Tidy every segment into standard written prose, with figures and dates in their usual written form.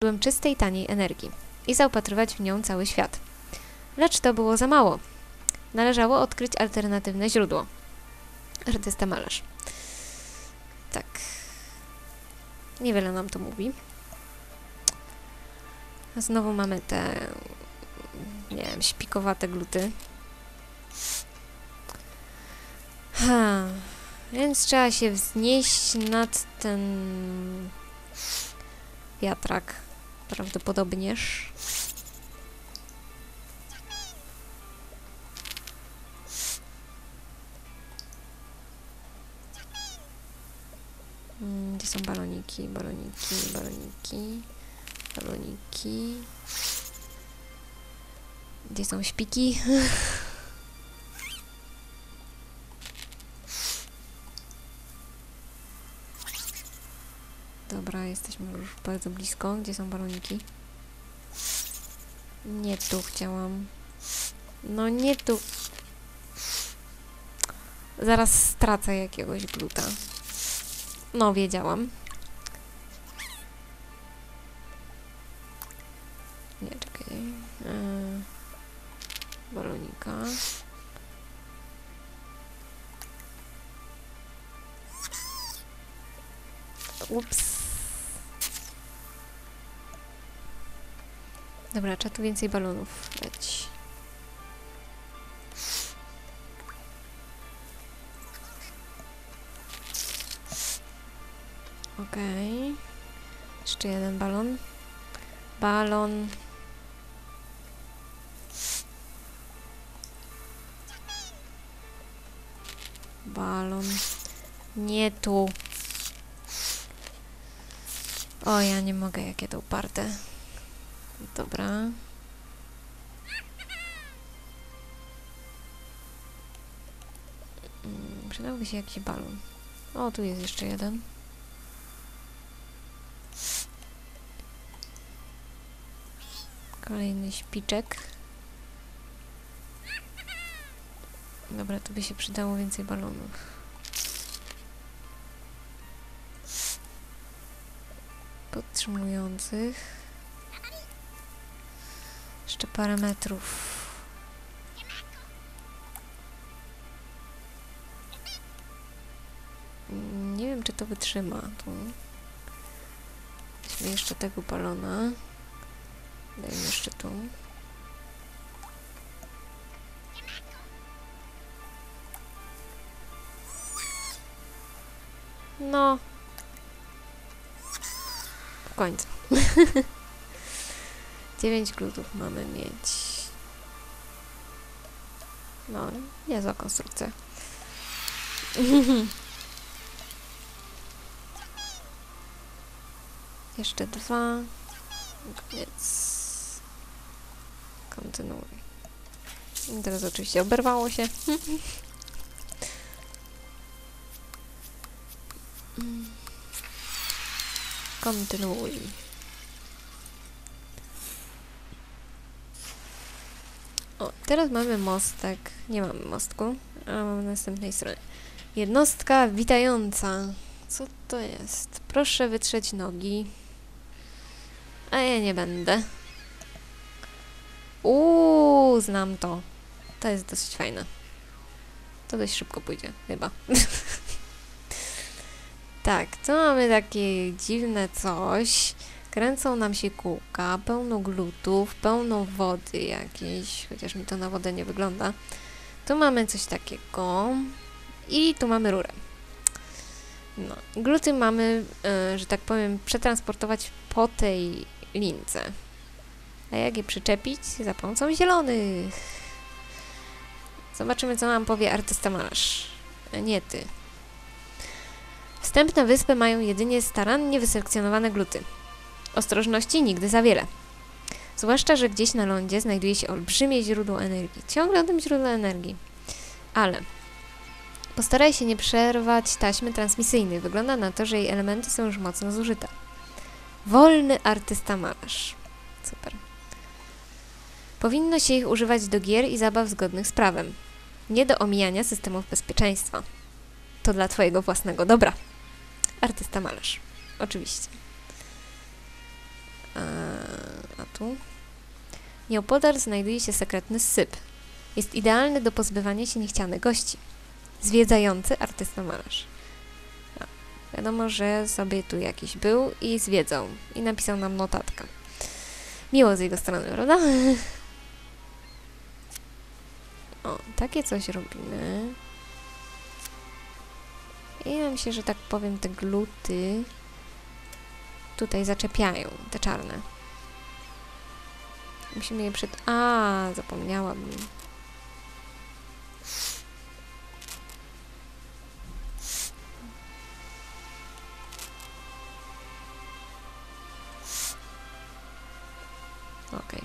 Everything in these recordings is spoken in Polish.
źródłem czystej, taniej energii i zaopatrywać w nią cały świat. Lecz to było za mało. Należało odkryć alternatywne źródło. Artysta malarz. Tak. Niewiele nam to mówi. A znowu mamy te, nie wiem, śpikowate gluty. Więc trzeba się wznieść nad ten wiatrak. Prawdopodobnież. Gdzie są baloniki? Baloniki, baloniki, baloniki. Gdzie są śpiki? Dobra, jesteśmy już bardzo blisko. Gdzie są baloniki? Nie tu chciałam. No nie tu. Zaraz stracę jakiegoś gluta. No, wiedziałam. Nie, czekaj. Balonika. Ups. Dobra, trzeba tu więcej balonów dać. Okej. Jeszcze jeden balon. Balon. Balon. Nie tu. O, ja nie mogę, jakie to uparte. Dobra. Przydałby się jakiś balon. O, tu jest jeszcze jeden. Kolejny śpiczek. Dobra, tu by się przydało więcej balonów. Podtrzymujących. Jeszcze parę metrów. Nie wiem, czy to wytrzyma. Tu. Weźmy jeszcze tego balona. Dajmy jeszcze tu. No. W końcu. 9 glutów mamy mieć. No, niezła konstrukcja. Jeszcze 2. Koniec. Kontynuuj. I teraz oczywiście oberwało się. Kontynuuj. O, teraz mamy mostek. Nie mamy mostku, a mamy na następnej stronie. Jednostka witająca. Co to jest? Proszę wytrzeć nogi. A ja nie będę. Znam to. To jest dosyć fajne. To dość szybko pójdzie, chyba. Tak, tu mamy takie dziwne coś. Kręcą nam się kółka, pełno glutów, pełno wody jakiejś, chociaż mi to na wodę nie wygląda. Tu mamy coś takiego i tu mamy rurę. No, gluty mamy, że tak powiem, przetransportować po tej lince. A jak je przyczepić? Za pomocą zielonych. Zobaczymy, co nam powie artysta malarz. Nie ty. Wstęp na wyspę mają jedynie starannie wyselekcjonowane gluty. Ostrożności nigdy za wiele. Zwłaszcza, że gdzieś na lądzie znajduje się olbrzymie źródło energii. Ciągle o tym źródle energii. Ale postaraj się nie przerwać taśmy transmisyjnej. Wygląda na to, że jej elementy są już mocno zużyte. Wolny artysta malarz. Super. Powinno się ich używać do gier i zabaw zgodnych z prawem. Nie do omijania systemów bezpieczeństwa. To dla twojego własnego dobra. Artysta malarz. Oczywiście. tu. Nieopodal znajduje się sekretny syp. Jest idealny do pozbywania się niechcianych gości. Zwiedzający artysta-malarz. No, wiadomo, że sobie tu jakiś był i zwiedzał. I napisał nam notatkę. Miło z jego strony, prawda? O, takie coś robimy. I ja myślę, że tak powiem, te gluty tutaj zaczepiają, te czarne. Musimy je zapomniałabym. Okej.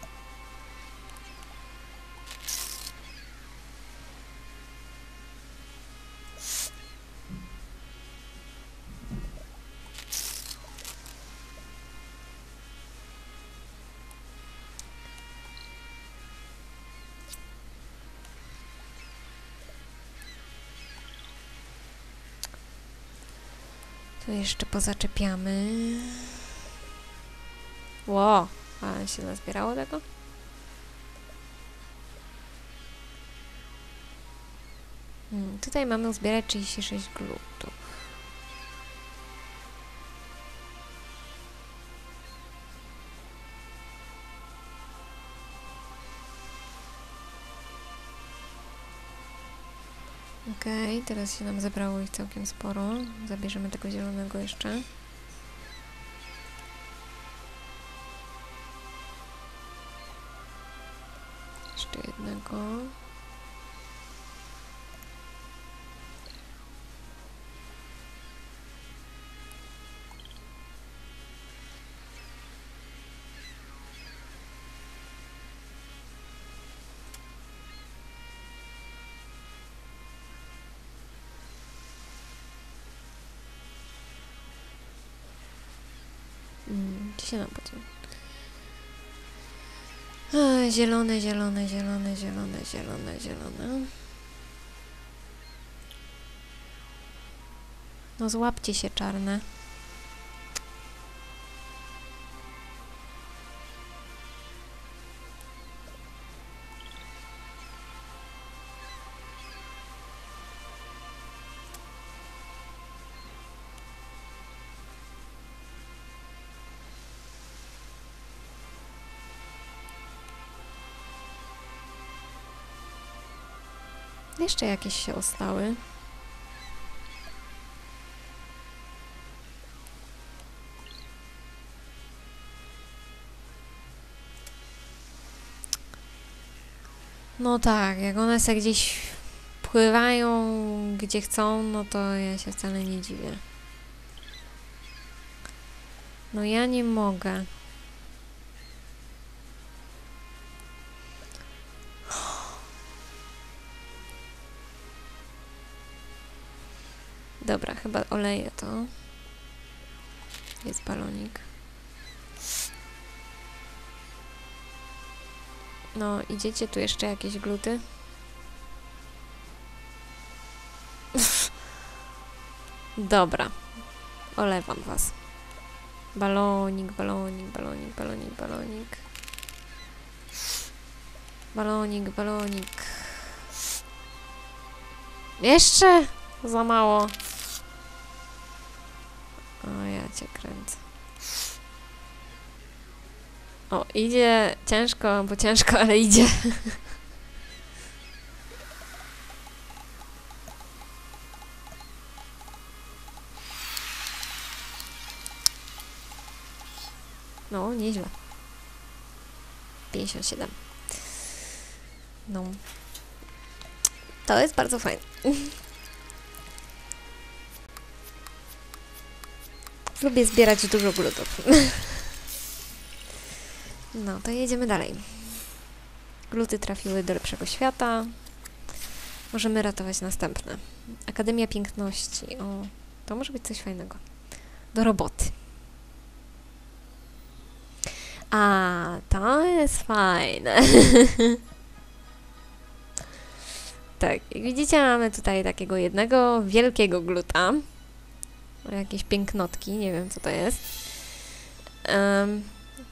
Tu jeszcze pozaczepiamy. Ło, ale się nazbierało tego? Tutaj mamy uzbierać 36 glutów. Okej, teraz się nam zebrało ich całkiem sporo. Zabierzemy tego zielonego jeszcze. Jeszcze jednego. Gdzie się nam podział? Zielone, zielone, zielone, zielone, zielone, zielone. No złapcie się, czarne. Jeszcze jakieś się ostały. No tak, jak one se gdzieś pływają, gdzie chcą, no to ja się wcale nie dziwię. No ja nie mogę. Dobra, chyba oleję to. Jest balonik. No, idziecie tu jeszcze jakieś gluty? Dobra. Olewam was. Balonik, balonik, balonik, balonik, balonik. Balonik, balonik. Jeszcze? Za mało. O, ja cię kręcę. O, idzie ciężko, bo ciężko, ale idzie. No, nieźle. 57. No. To jest bardzo fajne. Lubię zbierać dużo glutów. No, to jedziemy dalej. Gluty trafiły do lepszego świata. Możemy ratować następne. Akademia Piękności. O, to może być coś fajnego. Do roboty. A, to jest fajne. Tak, jak widzicie, mamy tutaj takiego jednego wielkiego gluta. Jakieś pięknotki, nie wiem co to jest.